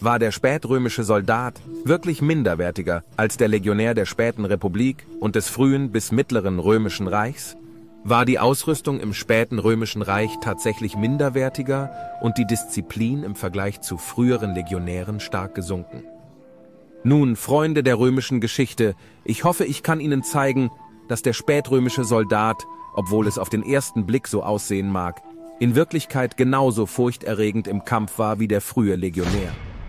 War der spätrömische Soldat wirklich minderwertiger als der Legionär der späten Republik und des frühen bis mittleren römischen Reichs? War die Ausrüstung im späten römischen Reich tatsächlich minderwertiger und die Disziplin im Vergleich zu früheren Legionären stark gesunken? Nun, Freunde der römischen Geschichte, ich hoffe, ich kann Ihnen zeigen, dass der spätrömische Soldat, obwohl es auf den ersten Blick so aussehen mag, in Wirklichkeit genauso furchterregend im Kampf war wie der frühe Legionär.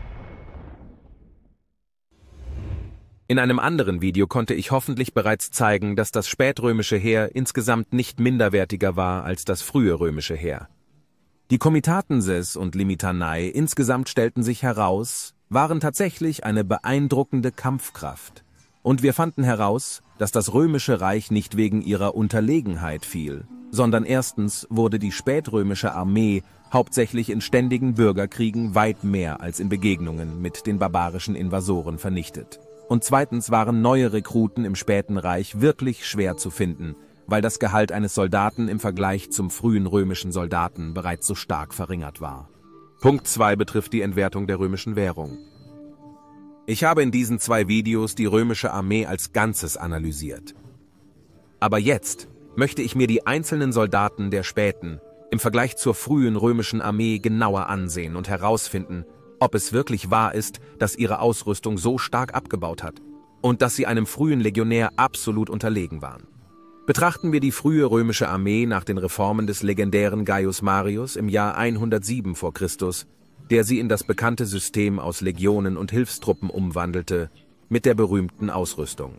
In einem anderen Video konnte ich hoffentlich bereits zeigen, dass das spätrömische Heer insgesamt nicht minderwertiger war als das frühe römische Heer. Die Komitatenses und Limitanei insgesamt stellten sich heraus, waren tatsächlich eine beeindruckende Kampfkraft. Und wir fanden heraus, dass das römische Reich nicht wegen ihrer Unterlegenheit fiel, sondern erstens wurde die spätrömische Armee hauptsächlich in ständigen Bürgerkriegen weit mehr als in Begegnungen mit den barbarischen Invasoren vernichtet. Und zweitens waren neue Rekruten im späten Reich wirklich schwer zu finden, weil das Gehalt eines Soldaten im Vergleich zum frühen römischen Soldaten bereits so stark verringert war. Punkt 2 betrifft die Entwertung der römischen Währung. Ich habe in diesen 2 Videos die römische Armee als Ganzes analysiert. Aber jetzt möchte ich mir die einzelnen Soldaten der späten im Vergleich zur frühen römischen Armee genauer ansehen und herausfinden, ob es wirklich wahr ist, dass ihre Ausrüstung so stark abgebaut hat und dass sie einem frühen Legionär absolut unterlegen waren. Betrachten wir die frühe römische Armee nach den Reformen des legendären Gaius Marius im Jahr 107 vor Christus, der sie in das bekannte System aus Legionen und Hilfstruppen umwandelte, mit der berühmten Ausrüstung.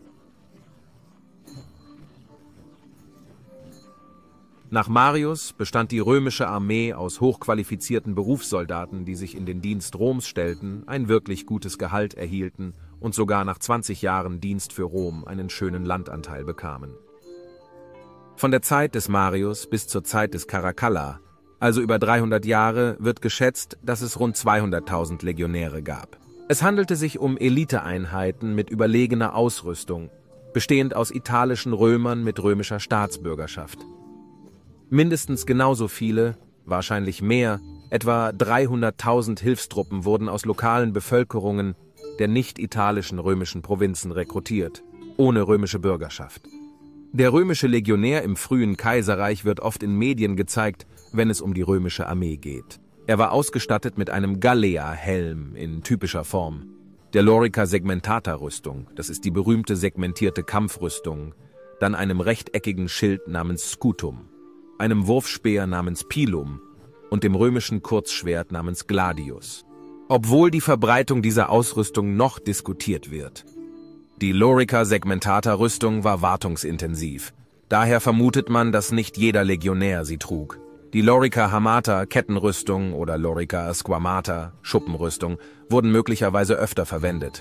Nach Marius bestand die römische Armee aus hochqualifizierten Berufssoldaten, die sich in den Dienst Roms stellten, ein wirklich gutes Gehalt erhielten und sogar nach 20 Jahren Dienst für Rom einen schönen Landanteil bekamen. Von der Zeit des Marius bis zur Zeit des Caracalla, also über 300 Jahre, wird geschätzt, dass es rund 200.000 Legionäre gab. Es handelte sich um Eliteeinheiten mit überlegener Ausrüstung, bestehend aus italischen Römern mit römischer Staatsbürgerschaft. Mindestens genauso viele, wahrscheinlich mehr, etwa 300.000 Hilfstruppen wurden aus lokalen Bevölkerungen der nicht-italischen römischen Provinzen rekrutiert, ohne römische Bürgerschaft. Der römische Legionär im frühen Kaiserreich wird oft in Medien gezeigt, wenn es um die römische Armee geht. Er war ausgestattet mit einem Gallea-Helm in typischer Form, der Lorica Segmentata-Rüstung, das ist die berühmte segmentierte Kampfrüstung, dann einem rechteckigen Schild namens Scutum, einem Wurfspeer namens Pilum und dem römischen Kurzschwert namens Gladius. Obwohl die Verbreitung dieser Ausrüstung noch diskutiert wird. Die Lorica Segmentata Rüstung war wartungsintensiv. Daher vermutet man, dass nicht jeder Legionär sie trug. Die Lorica Hamata Kettenrüstung oder Lorica Squamata Schuppenrüstung wurden möglicherweise öfter verwendet.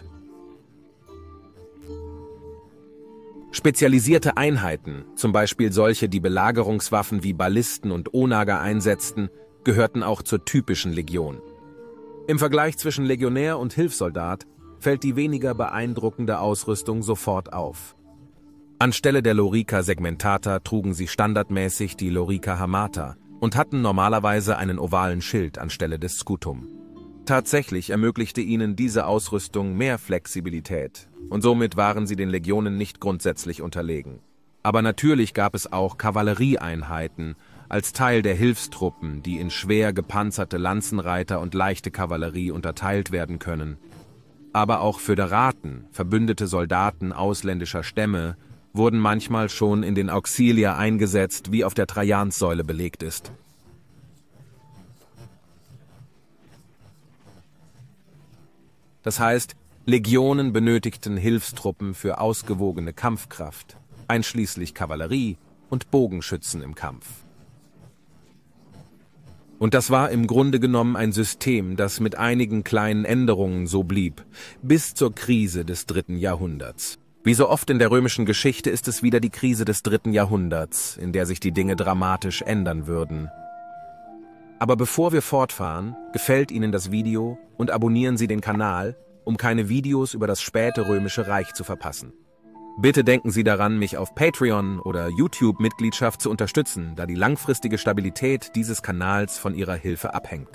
Spezialisierte Einheiten, zum Beispiel solche, die Belagerungswaffen wie Ballisten und Onager einsetzten, gehörten auch zur typischen Legion. Im Vergleich zwischen Legionär und Hilfssoldat fällt die weniger beeindruckende Ausrüstung sofort auf. Anstelle der Lorica Segmentata trugen sie standardmäßig die Lorica Hamata und hatten normalerweise einen ovalen Schild anstelle des Scutum. Tatsächlich ermöglichte ihnen diese Ausrüstung mehr Flexibilität und somit waren sie den Legionen nicht grundsätzlich unterlegen. Aber natürlich gab es auch Kavallerieeinheiten als Teil der Hilfstruppen, die in schwer gepanzerte Lanzenreiter und leichte Kavallerie unterteilt werden können. Aber auch Föderaten, verbündete Soldaten ausländischer Stämme, wurden manchmal schon in den Auxilia eingesetzt, wie auf der Trajanssäule belegt ist. Das heißt, Legionen benötigten Hilfstruppen für ausgewogene Kampfkraft, einschließlich Kavallerie und Bogenschützen im Kampf. Und das war im Grunde genommen ein System, das mit einigen kleinen Änderungen so blieb, bis zur Krise des 3. Jahrhunderts. Wie so oft in der römischen Geschichte ist es wieder die Krise des 3. Jahrhunderts, in der sich die Dinge dramatisch ändern würden. Aber bevor wir fortfahren, gefällt Ihnen das Video und abonnieren Sie den Kanal, um keine Videos über das späte römische Reich zu verpassen. Bitte denken Sie daran, mich auf Patreon oder YouTube-Mitgliedschaft zu unterstützen, da die langfristige Stabilität dieses Kanals von Ihrer Hilfe abhängt.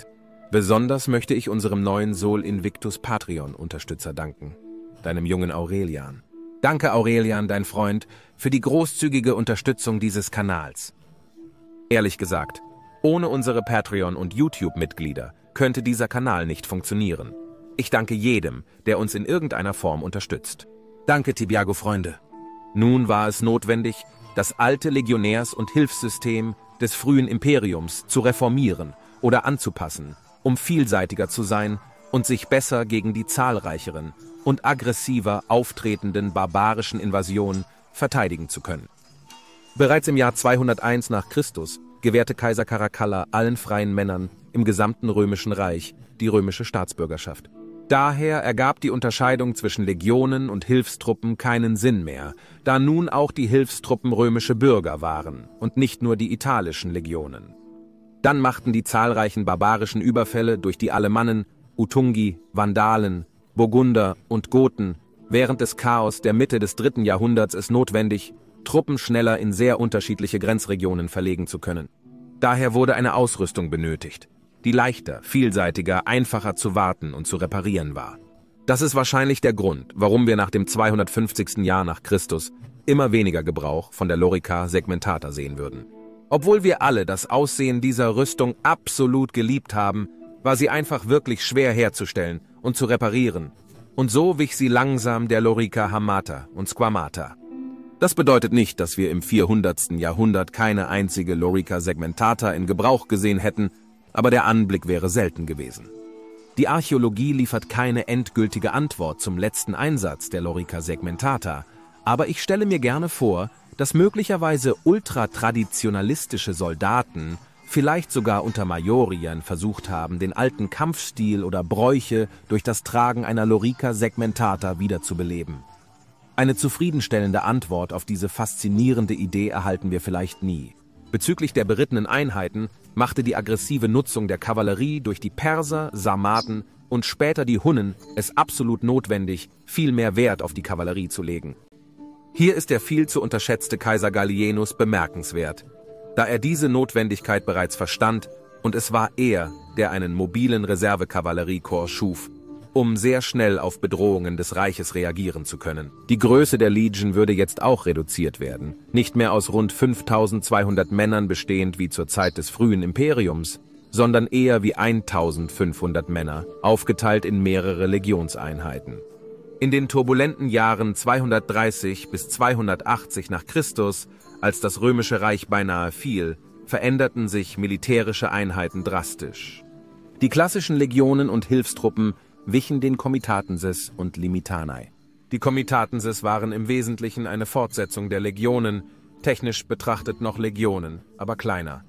Besonders möchte ich unserem neuen Sol Invictus Patreon-Unterstützer danken, deinem jungen Aurelian. Danke, Aurelian, dein Freund, für die großzügige Unterstützung dieses Kanals. Ehrlich gesagt, ohne unsere Patreon- und YouTube-Mitglieder könnte dieser Kanal nicht funktionieren. Ich danke jedem, der uns in irgendeiner Form unterstützt. Danke, Tibiago-Freunde. Nun war es notwendig, das alte Legionärs- und Hilfssystem des frühen Imperiums zu reformieren oder anzupassen, um vielseitiger zu sein und sich besser gegen die zahlreicheren und aggressiver auftretenden barbarischen Invasionen verteidigen zu können. Bereits im Jahr 201 nach Christus gewährte Kaiser Caracalla allen freien Männern im gesamten Römischen Reich die römische Staatsbürgerschaft. Daher ergab die Unterscheidung zwischen Legionen und Hilfstruppen keinen Sinn mehr, da nun auch die Hilfstruppen römische Bürger waren und nicht nur die italischen Legionen. Dann machten die zahlreichen barbarischen Überfälle durch die Alemannen, Utungi, Vandalen, Burgunder und Goten während des Chaos der Mitte des 3. Jahrhunderts es notwendig, Truppen schneller in sehr unterschiedliche Grenzregionen verlegen zu können. Daher wurde eine Ausrüstung benötigt, die leichter, vielseitiger, einfacher zu warten und zu reparieren war. Das ist wahrscheinlich der Grund, warum wir nach dem 250. Jahr nach Christus immer weniger Gebrauch von der Lorica segmentata sehen würden. Obwohl wir alle das Aussehen dieser Rüstung absolut geliebt haben, war sie einfach wirklich schwer herzustellen und zu reparieren. Und so wich sie langsam der Lorica hamata und squamata. Das bedeutet nicht, dass wir im 400. Jahrhundert keine einzige Lorica segmentata in Gebrauch gesehen hätten, aber der Anblick wäre selten gewesen. Die Archäologie liefert keine endgültige Antwort zum letzten Einsatz der Lorica segmentata, aber ich stelle mir gerne vor, dass möglicherweise ultratraditionalistische Soldaten vielleicht sogar unter Majorien versucht haben, den alten Kampfstil oder Bräuche durch das Tragen einer Lorica segmentata wiederzubeleben. Eine zufriedenstellende Antwort auf diese faszinierende Idee erhalten wir vielleicht nie. Bezüglich der berittenen Einheiten machte die aggressive Nutzung der Kavallerie durch die Perser, Sarmaten und später die Hunnen es absolut notwendig, viel mehr Wert auf die Kavallerie zu legen. Hier ist der viel zu unterschätzte Kaiser Gallienus bemerkenswert, da er diese Notwendigkeit bereits verstand und es war er, der einen mobilen Reservekavalleriekorps schuf, um sehr schnell auf Bedrohungen des Reiches reagieren zu können. Die Größe der Legion würde jetzt auch reduziert werden, nicht mehr aus rund 5200 Männern bestehend wie zur Zeit des frühen Imperiums, sondern eher wie 1500 Männer, aufgeteilt in mehrere Legionseinheiten. In den turbulenten Jahren 230 bis 280 nach Christus, als das Römische Reich beinahe fiel, veränderten sich militärische Einheiten drastisch. Die klassischen Legionen und Hilfstruppen wichen den Comitatenses und Limitanei. Die Comitatenses waren im Wesentlichen eine Fortsetzung der Legionen, technisch betrachtet noch Legionen, aber kleiner.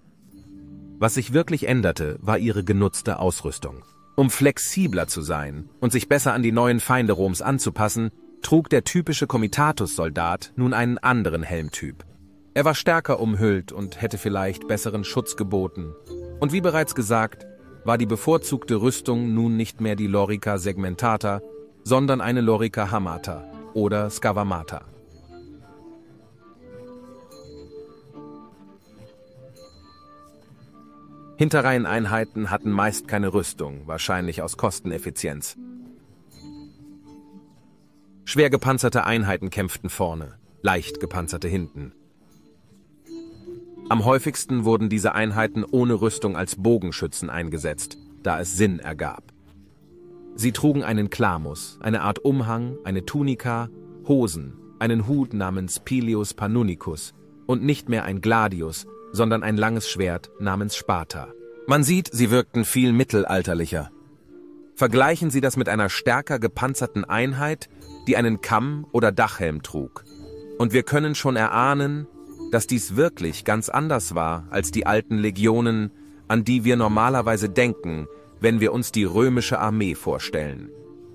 Was sich wirklich änderte, war ihre genutzte Ausrüstung. Um flexibler zu sein und sich besser an die neuen Feinde Roms anzupassen, trug der typische Comitatus-Soldat nun einen anderen Helmtyp. Er war stärker umhüllt und hätte vielleicht besseren Schutz geboten. Und wie bereits gesagt, war die bevorzugte Rüstung nun nicht mehr die Lorica segmentata, sondern eine Lorica hamata oder scavamata. Hinterreiheneinheiten hatten meist keine Rüstung, wahrscheinlich aus Kosteneffizienz. Schwer gepanzerte Einheiten kämpften vorne, leicht gepanzerte hinten. Am häufigsten wurden diese Einheiten ohne Rüstung als Bogenschützen eingesetzt, da es Sinn ergab. Sie trugen einen Klamus, eine Art Umhang, eine Tunika, Hosen, einen Hut namens Pilius Pannunicus und nicht mehr ein Gladius, sondern ein langes Schwert namens Spata. Man sieht, sie wirkten viel mittelalterlicher. Vergleichen Sie das mit einer stärker gepanzerten Einheit, die einen Kamm oder Dachhelm trug. Und wir können schon erahnen, dass dies wirklich ganz anders war als die alten Legionen, an die wir normalerweise denken, wenn wir uns die römische Armee vorstellen.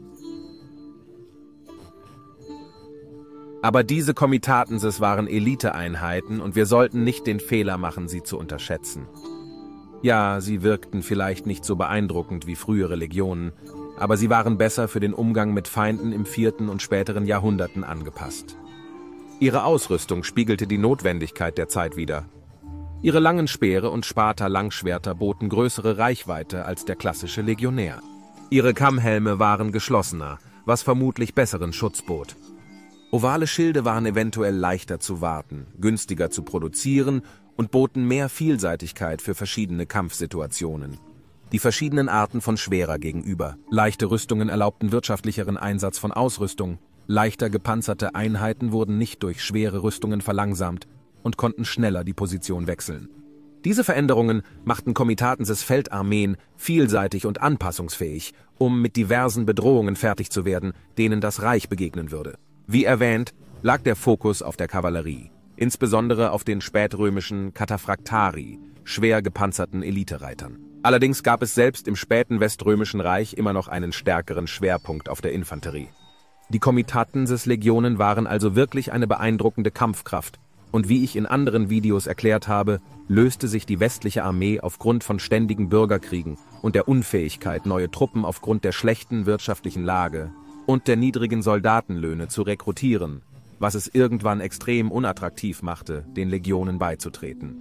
Aber diese Comitatenses waren Eliteeinheiten und wir sollten nicht den Fehler machen, sie zu unterschätzen. Ja, sie wirkten vielleicht nicht so beeindruckend wie frühere Legionen, aber sie waren besser für den Umgang mit Feinden im 4. und späteren Jahrhunderten angepasst. Ihre Ausrüstung spiegelte die Notwendigkeit der Zeit wider. Ihre langen Speere und Sparta-Langschwerter boten größere Reichweite als der klassische Legionär. Ihre Kammhelme waren geschlossener, was vermutlich besseren Schutz bot. Ovale Schilde waren eventuell leichter zu warten, günstiger zu produzieren und boten mehr Vielseitigkeit für verschiedene Kampfsituationen. Die verschiedenen Arten von Schwerer gegenüber. Leichte Rüstungen erlaubten wirtschaftlicheren Einsatz von Ausrüstung. Leichter gepanzerte Einheiten wurden nicht durch schwere Rüstungen verlangsamt und konnten schneller die Position wechseln. Diese Veränderungen machten Komitatenses Feldarmeen vielseitig und anpassungsfähig, um mit diversen Bedrohungen fertig zu werden, denen das Reich begegnen würde. Wie erwähnt, lag der Fokus auf der Kavallerie, insbesondere auf den spätrömischen Cataphractari, schwer gepanzerten Elitereitern. Allerdings gab es selbst im späten Weströmischen Reich immer noch einen stärkeren Schwerpunkt auf der Infanterie. Die Komitatenses-Legionen waren also wirklich eine beeindruckende Kampfkraft, und wie ich in anderen Videos erklärt habe, löste sich die westliche Armee aufgrund von ständigen Bürgerkriegen und der Unfähigkeit, neue Truppen aufgrund der schlechten wirtschaftlichen Lage und der niedrigen Soldatenlöhne zu rekrutieren, was es irgendwann extrem unattraktiv machte, den Legionen beizutreten.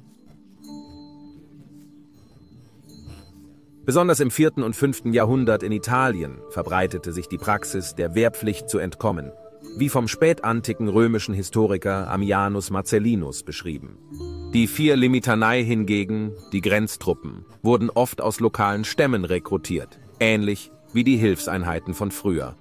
Besonders im 4. und 5. Jahrhundert in Italien verbreitete sich die Praxis, der Wehrpflicht zu entkommen, wie vom spätantiken römischen Historiker Ammianus Marcellinus beschrieben. Die 4 Limitanei hingegen, die Grenztruppen, wurden oft aus lokalen Stämmen rekrutiert, ähnlich wie die Hilfseinheiten von früher.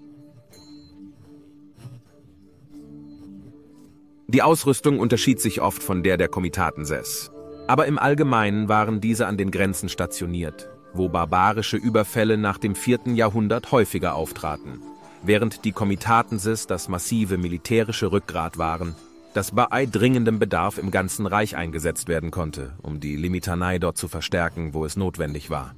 Die Ausrüstung unterschied sich oft von der Komitatenses, aber im Allgemeinen waren diese an den Grenzen stationiert, wo barbarische Überfälle nach dem 4. Jahrhundert häufiger auftraten, während die Komitatenses das massive militärische Rückgrat waren, das bei dringendem Bedarf im ganzen Reich eingesetzt werden konnte, um die Limitanei dort zu verstärken, wo es notwendig war.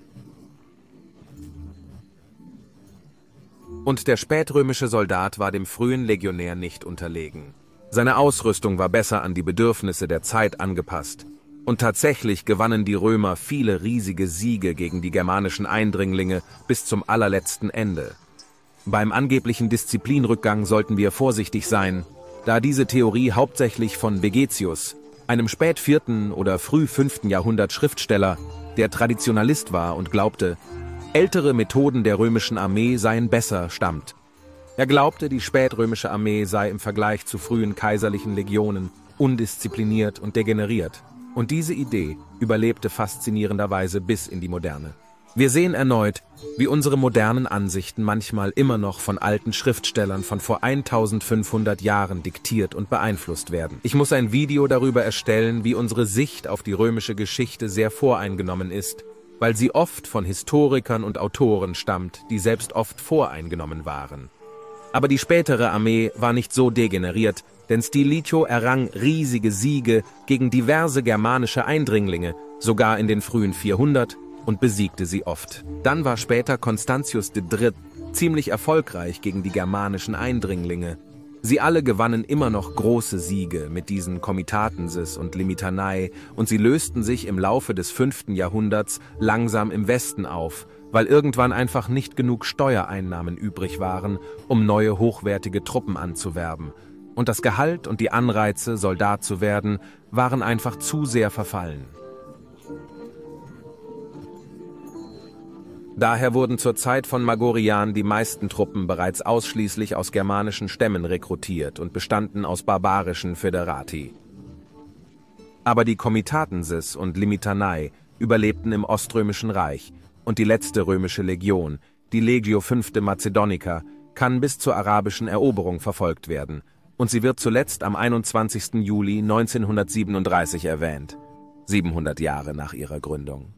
Und der spätrömische Soldat war dem frühen Legionär nicht unterlegen. Seine Ausrüstung war besser an die Bedürfnisse der Zeit angepasst. Und tatsächlich gewannen die Römer viele riesige Siege gegen die germanischen Eindringlinge bis zum allerletzten Ende. Beim angeblichen Disziplinrückgang sollten wir vorsichtig sein, da diese Theorie hauptsächlich von Vegetius, einem spät 4. oder früh 5. Jahrhundert Schriftsteller, der Traditionalist war und glaubte, ältere Methoden der römischen Armee seien besser, stammt. Er glaubte, die spätrömische Armee sei im Vergleich zu frühen kaiserlichen Legionen undiszipliniert und degeneriert. Und diese Idee überlebte faszinierenderweise bis in die Moderne. Wir sehen erneut, wie unsere modernen Ansichten manchmal immer noch von alten Schriftstellern von vor 1500 Jahren diktiert und beeinflusst werden. Ich muss ein Video darüber erstellen, wie unsere Sicht auf die römische Geschichte sehr voreingenommen ist, weil sie oft von Historikern und Autoren stammt, die selbst oft voreingenommen waren. Aber die spätere Armee war nicht so degeneriert, denn Stilicho errang riesige Siege gegen diverse germanische Eindringlinge, sogar in den frühen 400, und besiegte sie oft. Dann war später Constantius III. Ziemlich erfolgreich gegen die germanischen Eindringlinge. Sie alle gewannen immer noch große Siege mit diesen Komitatenses und Limitanei und sie lösten sich im Laufe des 5. Jahrhunderts langsam im Westen auf, weil irgendwann einfach nicht genug Steuereinnahmen übrig waren, um neue hochwertige Truppen anzuwerben. Und das Gehalt und die Anreize, Soldat zu werden, waren einfach zu sehr verfallen. Daher wurden zur Zeit von Magorian die meisten Truppen bereits ausschließlich aus germanischen Stämmen rekrutiert und bestanden aus barbarischen Föderati. Aber die Komitatenses und Limitanei überlebten im Oströmischen Reich und die letzte römische Legion, die Legio V. Macedonica, kann bis zur arabischen Eroberung verfolgt werden und sie wird zuletzt am 21. Juli 1937 erwähnt, 700 Jahre nach ihrer Gründung.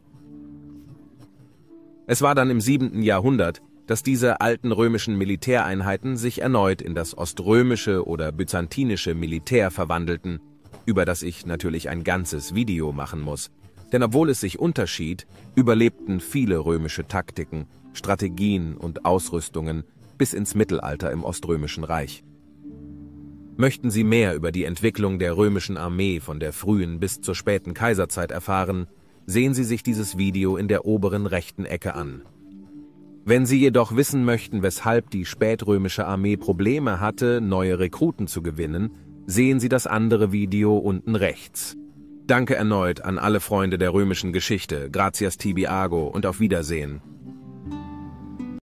Es war dann im 7. Jahrhundert, dass diese alten römischen Militäreinheiten sich erneut in das oströmische oder byzantinische Militär verwandelten, über das ich natürlich ein ganzes Video machen muss. Denn obwohl es sich unterschied, überlebten viele römische Taktiken, Strategien und Ausrüstungen bis ins Mittelalter im Oströmischen Reich. Möchten Sie mehr über die Entwicklung der römischen Armee von der frühen bis zur späten Kaiserzeit erfahren, sehen Sie sich dieses Video in der oberen rechten Ecke an. Wenn Sie jedoch wissen möchten, weshalb die spätrömische Armee Probleme hatte, neue Rekruten zu gewinnen, sehen Sie das andere Video unten rechts. Danke erneut an alle Freunde der römischen Geschichte, gratias tibi ago und auf Wiedersehen.